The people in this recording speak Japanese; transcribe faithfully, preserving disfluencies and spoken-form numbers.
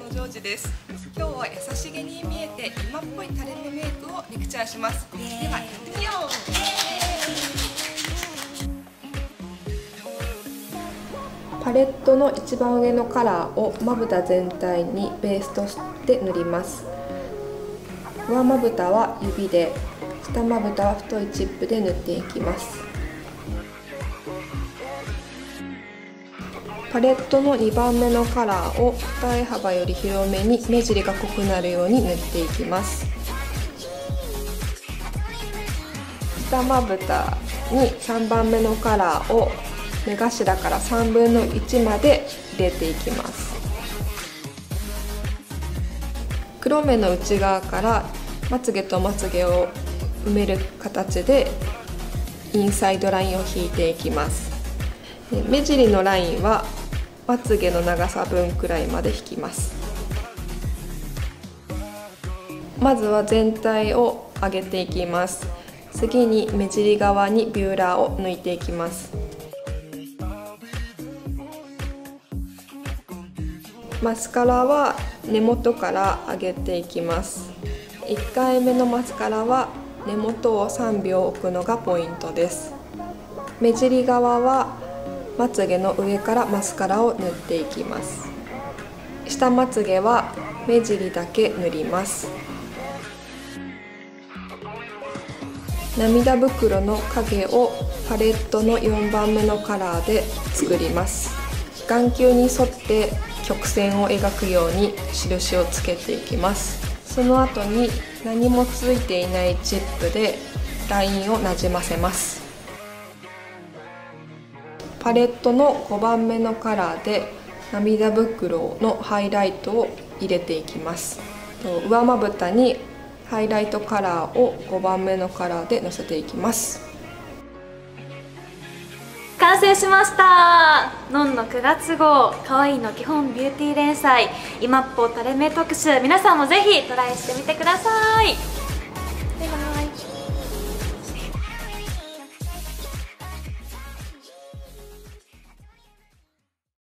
のジョージです。今日は優しげに見えて今っぽい垂れ目メイクをレクチャーします。ではやってみよう。パレットの一番上のカラーをまぶた全体にベースとして塗ります。上まぶたは指で、下まぶたは太いチップで塗っていきます。パレットのにばんめのカラーを二重幅より広めに目尻が濃くなるように塗っていきます。下まぶたにさんばんめのカラーを目頭からさんぶんのいちまで入れていきます。黒目の内側からまつげとまつげを埋める形でインサイドラインを引いていきます。目尻のラインはまつげの長さ分くらいまで引きます。まずは全体を上げていきます。次に目尻側にビューラーを抜いていきます。マスカラは根元から上げていきます。いっかいめのマスカラは根元をさんびょう置くのがポイントです。目尻側はまつげの上からマスカラを塗っていきます。下まつげは目尻だけ塗ります。涙袋の影をパレットのよんばんめのカラーで作ります。眼球に沿って曲線を描くように印をつけていきます。その後に何もついていないチップでラインをなじませます。パレットのごばんめのカラーで涙袋のハイライトを入れていきます。上まぶたにハイライトカラーをごばんめのカラーでのせていきます。 完成しました。のんのくがつ号かわいいの基本ビューティー連載今っぽ垂れ目特集、皆さんもぜひトライしてみてください。